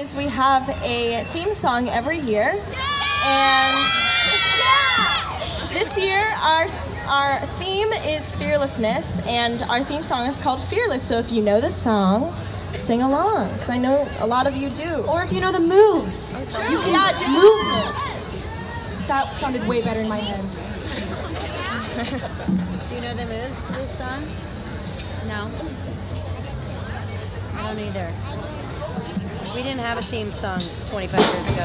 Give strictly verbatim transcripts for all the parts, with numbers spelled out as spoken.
is we have a theme song every year, and this year our our theme is fearlessness, and our theme song is called Fearless. So if you know the song, sing along, because I know a lot of you do. Or if you know the moves, you can yeah, do move. That sounded way better in my head. Do you know the moves to this song? No? I don't either. We didn't have a theme song twenty-five years ago.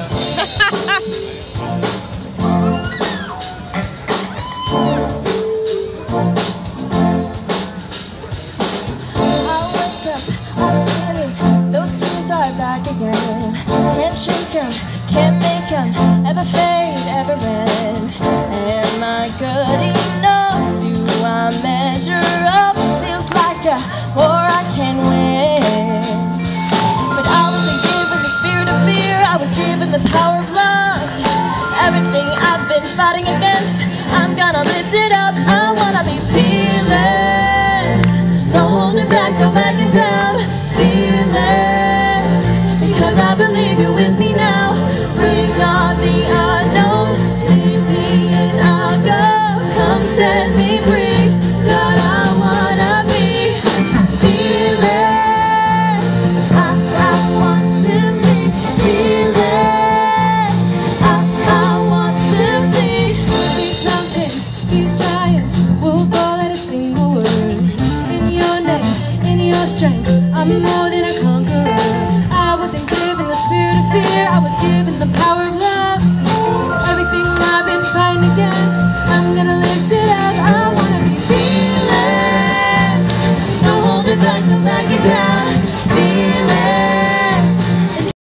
I'll wake up, I'm feeling, those fears are back again. Can't shake them, can't make them, ever fade, ever end. Am I good enough? Do I measure up? Feels like a war I can win. But I wasn't given the spirit of fear, I was given the power of love. Everything I've been fighting against, I'm gonna lift it up. I wanna be fearless, no holding back, no backing down. Fearless, because I believe you're with me now. Bring on the unknown, lead me and I'll go. Come set me free, God, I wanna be fearless. I, I want to be fearless. I, I want to be. These mountains, these giants will fall at a single word. In your name, in your strength, I'm more than a conqueror. I wasn't given the spirit of fear, I was given the power of love. Everything I've been fighting against, I'm gonna live.